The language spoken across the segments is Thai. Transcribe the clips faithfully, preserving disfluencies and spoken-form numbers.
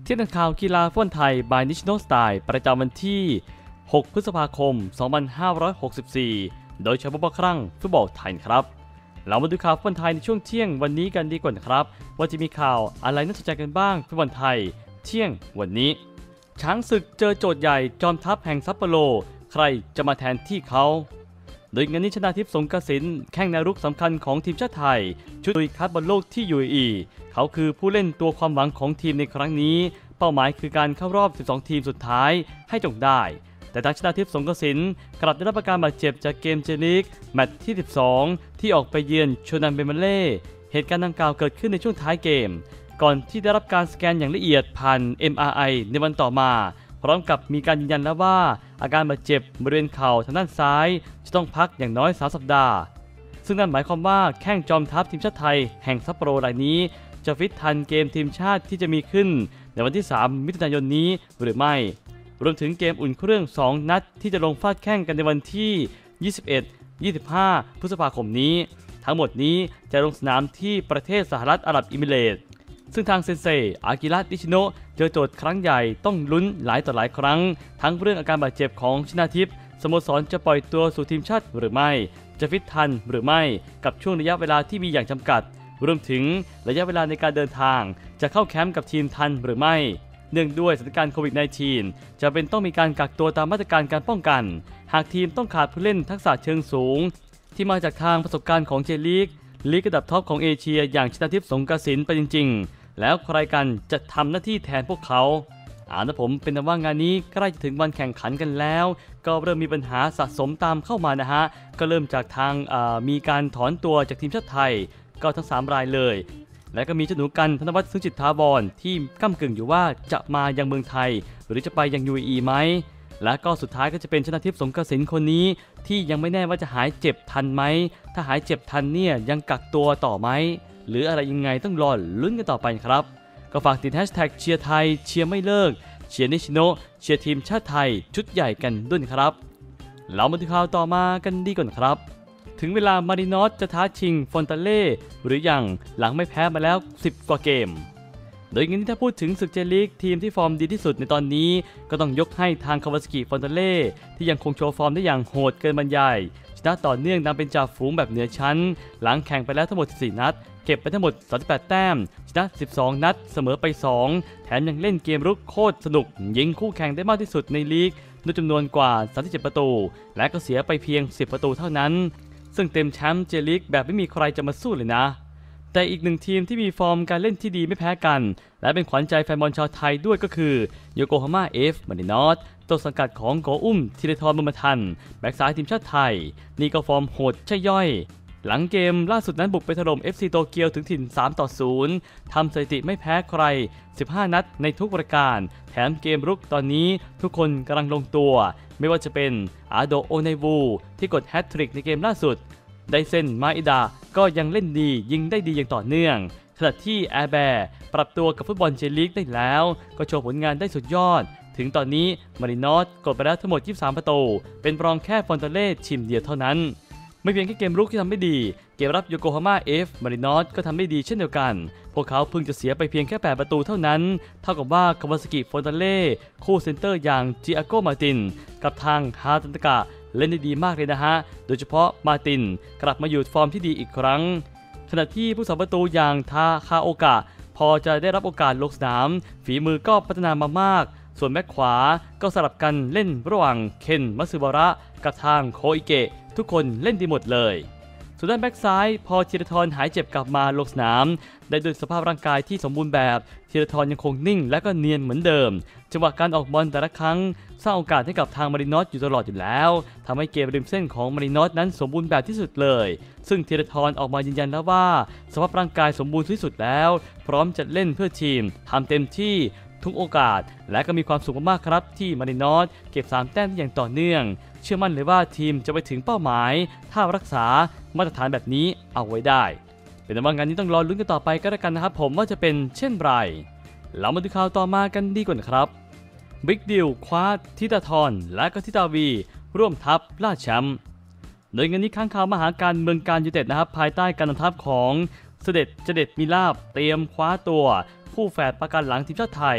เที่ยงข่าวกีฬาฟุตบอลไทย by นิชโนสไตล์ประจำวันที่หกพฤษภาคมสองพันห้าร้อยหกสิบสี่โดยเฉพาะครั้งฟุตบอลไทยครับเรามาดูข่าวฟุตบอลไทยในช่วงเที่ยงวันนี้กันดีกว่าครับว่าจะมีข่าวอะไรน่าสนใจกันบ้างฟุตบอลไทยเที่ยงวันนี้ช้างศึกเจอโจทย์ใหญ่จอมทัพแห่งซัปโปโรใครจะมาแทนที่เขาโดยงานนี้ชนาทิพย์สงกสินแข้งแนวรุกสำคัญของทีมชาติไทยชุดลุยคัดบอลโลกที่ ยู เอ อี เขาคือผู้เล่นตัวความหวังของทีมในครั้งนี้เป้าหมายคือการเข้ารอบสิบสองทีมสุดท้ายให้จงได้แต่ทางชนาทิพย์สงกสินกลับได้รับอาการบาดเจ็บจากเกมเจลีกแมตช์ที่สิบสองที่ออกไปเยือนโชนันเบมาเล่เหตุการณ์ดังกล่าวเกิดขึ้นในช่วงท้ายเกมก่อนที่ได้รับการสแกนอย่างละเอียดผ่าน เอ็ม อาร์ ไอ ในวันต่อมาพร้อมกับมีการยืนยันแล้วว่าอาการบาดเจ็บบริเวณเข่าทางด้านซ้ายจะต้องพักอย่างน้อยสามสัปดาห์ซึ่งนั่นหมายความว่าแข้งจอมทัพทีมชาติไทยแห่งซัปโปโรรายนี้จะฟิตทันเกมทีมชาติที่จะมีขึ้นในวันที่สามมิถุนายนนี้หรือไม่รวมถึงเกมอุ่นเครื่องสองนัดที่จะลงฟาดแข้งกันในวันที่ยี่สิบเอ็ด ยี่สิบห้าพฤษภาคมนี้ทั้งหมดนี้จะลงสนามที่ประเทศสหรัฐอาหรับเอมิเรตส์ซึ่งทางเซนเซอากิระนิชิโนะเจอโจทย์ครั้งใหญ่ต้องลุ้นหลายต่อหลายครั้งทั้งเรื่องอาการบาดเจ็บของชนาทิพย์สโมสรจะปล่อยตัวสู่ทีมชาติหรือไม่จะฟิตทันหรือไม่กับช่วงระยะเวลาที่มีอย่างจำกัดรวมถึงระยะเวลาในการเดินทางจะเข้าแคมป์กับทีมทันหรือไม่เนื่องด้วยสถานการณ์โควิด สิบเก้า จะเป็นต้องมีการกักตัวตามมาตรการการป้องกันหากทีมต้องขาดผู้เล่นทักษะเชิงสูงที่มาจากทางประสบการณ์ของเจลีกลีกระดับท็อปของเอเชียอย่างชนาทิพย์สงกสินไปจริงๆแล้วใครกันจะทำหน้าที่แทนพวกเขาอ่านะผมเป็นแต่ว่างานนี้ใกล้จะถึงวันแข่งขันกันแล้วก็เริ่มมีปัญหาสะสมตามเข้ามานะฮะก็เริ่มจากทางมีการถอนตัวจากทีมชาติไทยก็ทั้งสามรายเลยและก็มีเจ้าหนูกันธนวัฒน์ ซึ่งจิตถาวรที่ก้ำกึ่งอยู่ว่าจะมายังเมืองไทยหรือจะไปยัง ยู เอ อี ไหมและก็สุดท้ายก็จะเป็นชนาทิพย์สงกสินคนนี้ที่ยังไม่แน่ว่าจะหายเจ็บทันไหมถ้าหายเจ็บทันเนี่ยยังกักตัวต่อไหมหรืออะไรยังไงต้องรอลุ้นกันต่อไปครับก็ฝากติดแฮชแท็กเชียร์ไทยเชียร์ไม่เลิกเชียร์นิชิโนะเชียร์ทีมชาติไทยชุดใหญ่กันด้วยครับเรามาดูข่าวต่อมากันดีก่อนครับถึงเวลามารินอสจะท้าชิงฟอนตาเล่หรือยังหลังไม่แพ้มาแล้วสิบกว่าเกมโดยงั้นถ้าพูดถึงศึกเจลีกทีมที่ฟอร์มดีที่สุดในตอนนี้ก็ต้องยกให้ทางคาวาซากิฟอนตาเล่ที่ยังคงโชว์ฟอร์มได้อย่างโหดเกินบรรยายชนะต่อเนื่องนำเป็นจ่าฝูงแบบเหนือชั้นหลังแข่งไปแล้วทั้งหมดสิบสี่นัดเก็บไปทั้งหมดสามสิบแปดแต้มชนะสิบสองนัดเสมอไปสองแถมยังเล่นเกมรุกโคตรสนุกยิงคู่แข่งได้มากที่สุดในลีกด้วยจำนวนกว่าสามสิบเจ็ดประตูและก็เสียไปเพียงสิบประตูเท่านั้นซึ่งเต็มแชมป์เจลีกแบบไม่มีใครจะมาสู้เลยนะแต่อีกหนึ่งทีมที่มีฟอร์มการเล่นที่ดีไม่แพ้กันและเป็นขวัญใจแฟนบอลชาวไทยด้วยก็คือโยโกฮาม่าเอฟมารินอสต้นสังกัดของโกอุ้มธีรทรบุญมาทันแบ็กซ้ายทีมชาติไทยนี่ก็ฟอร์มโหดใช่ย่อยหลังเกมล่าสุดนั้นบุกไปถล่ม เอฟ ซี โตเกียวถึงถิ่นสามต่อศูนย์ทำสถิติไม่แพ้ใครสิบห้านัดในทุกรายการแถมเกมรุกตอนนี้ทุกคนกำลังลงตัวไม่ว่าจะเป็นอาโดโอไนวูที่กดแฮตทริกในเกมล่าสุดไดเซนมาอิดาก็ยังเล่นดียิงได้ดีอย่างต่อเนื่องขณะที่แอร์แบร์ปรับตัวกับฟุตบอลเจลีกได้แล้วก็โชว์ผลงานได้สุดยอดถึงตอนนี้มารินอสกดไปแล้วทั้งหมดยี่สิบสามประตูเป็นรองแค่ฟอนตาเล่ชิมเดียวเท่านั้นไม่เพียงแค่เกมรุกที่ทำได้ดีเกมรับโยโกฮาม่าเอฟมารินอสก็ทำได้ดีเช่นเดียวกันพวกเขาเพิ่งจะเสียไปเพียงแค่แปดประตูเท่านั้นเท่ากับว่าคาวาซากิฟอนตาเล่คู่เซนเตอร์อย่างจิอาโกมาตินกับทางฮาตันตะกะเล่นได้ดีมากเลยนะฮะโดยเฉพาะมาตินกลับมาอยู่ฟอร์มที่ดีอีกครั้งขณะที่ผู้สาประตูอย่างทาคาโอกะพอจะได้รับโอกาสลงสนามฝีมือก็พัฒนามามากส่วนแบ็คขวาก็สลับกันเล่นระหว่างเคนมัตสึบาระกับทางโคอิเกะทุกคนเล่นดีหมดเลยส่วนด้านแบ็คซ้ายพอธีรทรหายเจ็บกลับมาลงสนามได้ด้วยสภาพร่างกายที่สมบูรณ์แบบธีรทรยังคงนิ่งและก็เนียนเหมือนเดิมจังหวะการออกบอลแต่ละครั้งสร้างโอกาสให้กับทางมารินอสอยู่ตลอดอยู่แล้วทำให้เกมริมเส้นของมารินอสนั้นสมบูรณ์แบบที่สุดเลยซึ่งธีรทรออกมายืนยันแล้วว่าสภาพร่างกายสมบูรณ์ที่สุดแล้วพร้อมจะเล่นเพื่อทีมทำเต็มที่ทุกโอกาสและก็มีความสุขมากๆครับที่มารินอสเก็บสามแต้มอย่างต่อเนื่องเชื่อมั่นเลยว่าทีมจะไปถึงเป้าหมายถ้ารักษามาตรฐานแบบนี้เอาไว้ได้เป็นว่างานนี้ต้องรอลุ้นกันต่อไปก็แล้วกันนะครับผมว่าจะเป็นเช่นไรเรามาดูข่าวต่อมากันดีกว่าครับบิ๊กดิวคว้าทิตาธรและก็ทิตาวีร่วมทัพล่าแชมป์โดยงานนี้ข้างข่าวมหาการเมืองการยูไนเต็ดนะครับภายใต้การนำทัพของเสด็จเจเด็ดมีลาบเตรียมคว้าตัวคู่แฝดประกันหลังทีมชาติไทย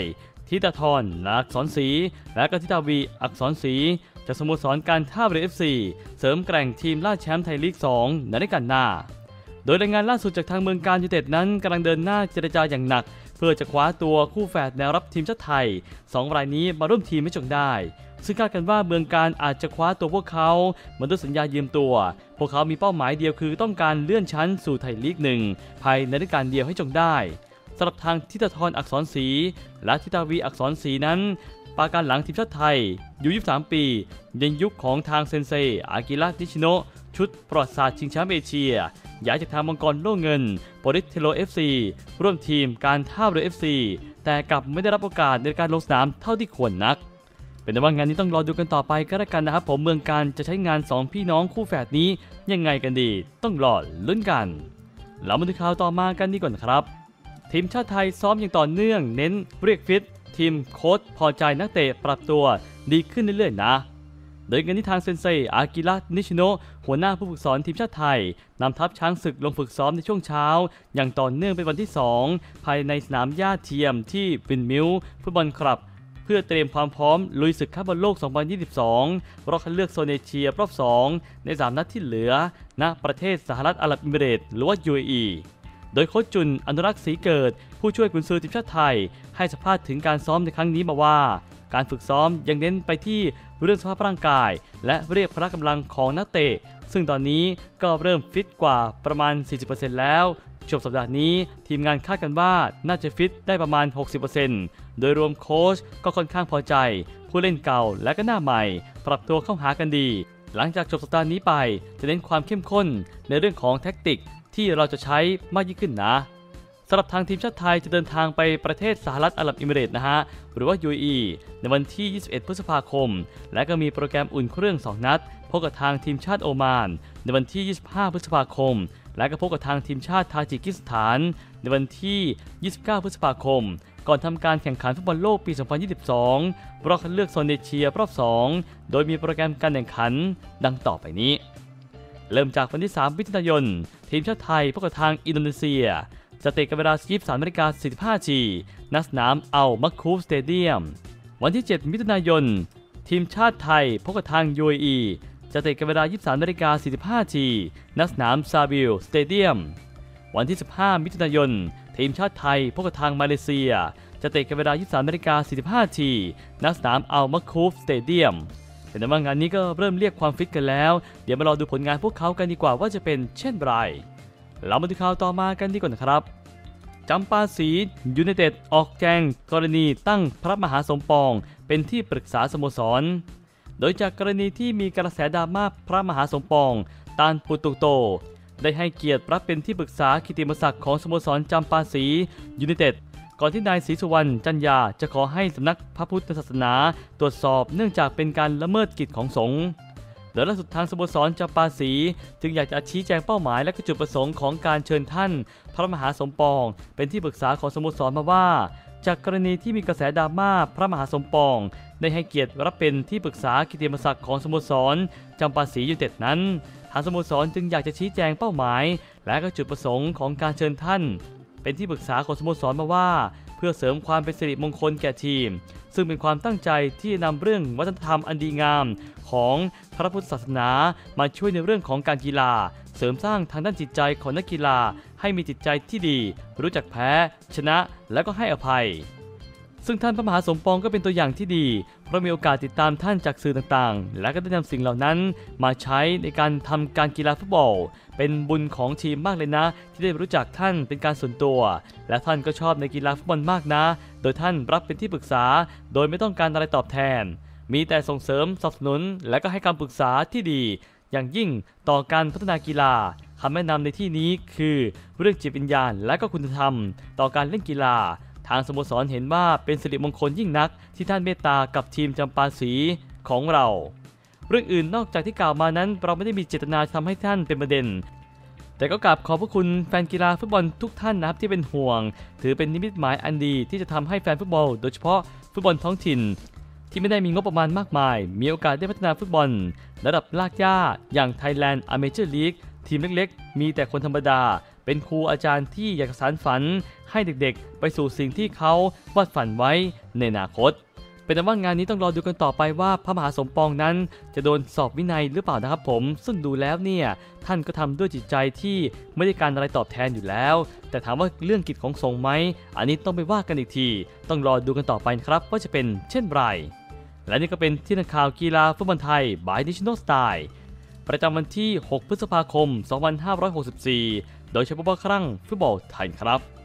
ธิตาธรอักษรศรีและก็ธิตาวีอักษรศรีจากสโมสรการท่าเรือ เอฟ ซี เสริมแกร่งทีมล่าแชมป์ไทยลีกสองในฤดูกาลหน้าโดยรายงานล่าสุดจากทางเมืองการยูไนเต็ดนั้นกำลังเดินหน้าเจรจาอย่างหนักเพื่อจะคว้าตัวคู่แฝดแนวรับทีมชาติไทยสองรายนี้มาร่วมทีมให้จงได้ซึ่งคาดกันว่าเมืองการอาจจะคว้าตัวพวกเขาเหมือนด้วยสัญญายืมตัวพวกเขามีเป้าหมายเดียวคือต้องการเลื่อนชั้นสู่ไทยลีกหนึ่งภายในฤดูกาลเดียวให้จงได้สำหรับทางธิตาธรอักษรศรีและธิตาวีอักษรศรีนั้นปราการหลังทีมชาติไทยอยู่ยี่สิบสามปีในยุคของทางเซนเซอากิระนิชิโนะชุดประวัติศาสตร์ชิงแชมป์เอเชียย้ายจากทางมังกรโล่เงินโปริสเทโล เอฟ ซี ร่วมทีมการท่าเรือ เอฟ ซี แต่กลับไม่ได้รับโอกาสในการลงสนามเท่าที่ควรนักเป็นแต่ว่างานนี้ต้องรอดูกันต่อไปก็แล้วกันนะครับผมเมืองการจะใช้งานสองพี่น้องคู่แฝดนี้ยังไงกันดีต้องรอลุ้นกันเรามาดูข่าวต่อมากันดีก่อนครับทีมชาติไทยซ้อมอย่างต่อเนื่องเน้นเรียกฟิตทีมโค้ชพอใจนักเตะปรับตัวดีขึ้นเรื่อยๆนะโดยงานที่ทางเซนเซอากิระนิชิโนะหัวหน้าผู้ฝึกสอนทีมชาติไทยนำทัพช้างศึกลงฝึกซ้อมในช่วงเช้าอย่างต่อเนื่องเป็นวันที่สองภายในสนามหญ้าเทียมที่วินมิลฟุตบอลคลับเพื่อเตรียมความพร้อมลุยศึกคัพบอลโลก สองพันยี่สิบสอง รอบคัดเลือกโซนเอเชียรอบสองในสามนัดที่เหลือณประเทศสหรัฐอาหรับเอมิเรตส์หรือว่า ยู เอ อี โดยโค้ชจุนอนุรักษ์ศรีเกิดผู้ช่วยกุนซือทีมชาติไทยให้สัมภาษณ์ถึงการซ้อมในครั้งนี้มาว่าการฝึกซ้อมยังเน้นไปที่เรื่องสภาพร่างกายและเรียกพละกำลังของนักเตะซึ่งตอนนี้ก็เริ่มฟิตกว่าประมาณ สี่สิบเปอร์เซ็นต์ แล้วจบสัปดาห์นี้ทีมงานคาดกันว่าน่าจะฟิตได้ประมาณ หกสิบเปอร์เซ็นต์ โดยรวมโค้ชก็ค่อนข้างพอใจผู้เล่นเก่าและก็หน้าใหม่ปรับตัวเข้าหากันดีหลังจากจบสัปดาห์นี้ไปจะเน้นความเข้มข้นในเรื่องของแท็กติกที่เราจะใช้มากยิ่งขึ้นนะสำหรับทางทีมชาติไทยจะเดินทางไปประเทศสหรัฐอาหรับเอมิเรตส์นะฮะหรือว่า ยู เอ อี ในวันที่ยี่สิบเอ็ดพฤษภาคมและก็มีโปรแกรมอุ่นเครื่องสองนัดพบกับทางทีมชาติโอมานในวันที่ยี่สิบห้าพฤษภาคมและก็พบกับทางทีมชาติทาจิกิสถานในวันที่ยี่สิบเก้าพฤษภาคมก่อนทำการแข่งขันฟุตบอลโลกปี สองพันยี่สิบสอง รอบคัดเลือกโซนเอเชียรอบสองโดยมีโปรแกรมการแข่งขันดังต่อไปนี้เริ่มจากวันที่สามมิถุนายนทีมชาติไทยพบกับทางอินโดนีเซียจะเตะกันเวลา ยี่สิบสามนาฬิกาสี่สิบห้านาที ณ สนามอัลมักคูฟสเตเดียมวันที่เจ็ดมิถุนายนทีมชาติไทยพบกับทาง ยู เอ อี จะเตะกันเวลา ยี่สิบสามนาฬิกาสี่สิบห้านาที ณ สนามซาบิลสเตเดียมวันที่สิบห้ามิถุนายนทีมชาติไทยพบกับทางมาเลเซียจะเตะกันเวลา ยี่สิบสามนาฬิกาสี่สิบห้านาที ณ สนามอัลมักคูฟสเตเดียมแต่ในว่างานนี้ก็เริ่มเรียกความฟิตกันแล้วเดี๋ยวมารอดูผลงานพวกเขากันดีกว่าว่าจะเป็นเช่นไรเรามาดูข่าวต่อมากันดีกว่านะครับจำปาศรียูไนเต็ดออกแจงกรณีตั้งพระมหาสมปองเป็นที่ปรึกษาสโมสรโดยจากกรณีที่มีกระแสดราม่าพระมหาสมปองตานปุตุโตได้ให้เกียรติรับเป็นที่ปรึกษากิตติมศักดิ์ของสโมสรจำปาศรียูไนเต็ดก่อนที่นายศรีสุวรรณจันยาจะขอให้สำนักพระพุทธศาสนาตรวจสอบเนื่องจากเป็นการละเมิดกิจของสงฆ์โดยล่าสุดทางสโมสรจำปาศรีจึงอยากจะชี้แจงเป้าหมายและจุดประสงค์ของการเชิญท่านพระมหาสมปองเป็นที่ปรึกษาของสโมสรมาว่าจากกรณีที่มีกระแสดราม่าพระมหาสมปองได้ให้เกียรติรับเป็นที่ปรึกษากิตติมศักดิ์ของสโมสรจำปาศรียูไนเต็ดนั้นทางสโมสรจึงอยากจะชี้แจงเป้าหมายและก็จุดประสงค์ของการเชิญท่านเป็นที่ปรึกษาของสโมสรมาว่าเพื่อเสริมความเป็นสิริมงคลแก่ทีมซึ่งเป็นความตั้งใจที่นำเรื่องวัฒนธรรมอันดีงามของพระพุทธศาสนามาช่วยในเรื่องของการกีฬาเสริมสร้างทางด้านจิตใจของนักกีฬาให้มีจิตใจที่ดีรู้จักแพ้ชนะและก็ให้อภัยซึ่งท่านพระมหาสมปองก็เป็นตัวอย่างที่ดีเพราะมีโอกาสติดตามท่านจากสื่อต่างๆและก็ได้นำสิ่งเหล่านั้นมาใช้ในการทำการกีฬาฟุตบอลเป็นบุญของทีมมากเลยนะที่ได้รู้จักท่านเป็นการส่วนตัวและท่านก็ชอบในกีฬาฟุตบอลมากนะโดยท่านรับเป็นที่ปรึกษาโดยไม่ต้องการอะไรตอบแทนมีแต่ส่งเสริมสนับสนุนและก็ให้คำปรึกษาที่ดีอย่างยิ่งต่อการพัฒนากีฬาคำแนะนำในที่นี้คือเรื่องจิตวิญญาณและก็คุณธรรมต่อการเล่นกีฬาทางสโมสรเห็นว่าเป็นสิริมงคลยิ่งนักที่ท่านเมตตากับทีมจำปาศรีของเราเรื่องอื่นนอกจากที่กล่าวมานั้นเราไม่ได้มีเจตนาทำให้ท่านเป็นประเด็นแต่ก็กราบขอบพระคุณแฟนกีฬาฟุตบอลทุกท่านนะครับที่เป็นห่วงถือเป็นนิมิตหมายอันดีที่จะทำให้แฟนฟุตบอลโดยเฉพาะฟุตบอลท้องถิ่นที่ไม่ได้มีงบประมาณมากมายมีโอกาสได้พัฒนาฟุตบอลระดับลากหญ้าอย่าง Thailand Amateur League ทีมเล็กๆมีแต่คนธรรมดาเป็นครูอาจารย์ที่อยากสานฝันให้เด็กๆไปสู่สิ่งที่เขาวาดฝันไว้ในอนาคตเป็นแต่ว่างานนี้ต้องรอดูกันต่อไปว่าพระมหาสมปองนั้นจะโดนสอบวินัยหรือเปล่านะครับผมซึ่งดูแล้วเนี่ยท่านก็ทำด้วยจิตใจที่ไม่ได้การอะไรตอบแทนอยู่แล้วแต่ถามว่าเรื่องกิจของสงฆ์ไหมอันนี้ต้องไปว่ากันอีกทีต้องรอดูกันต่อไปครับว่าจะเป็นเช่นไรและนี่ก็เป็นที่นักข่าวกีฬาฟุตบอลไทย by National Style ประจำวันที่หกพฤษภาคมสองพันห้าร้อยหกสิบสี่โดยเฉพาะครั้งฟุตบอลไทยครับ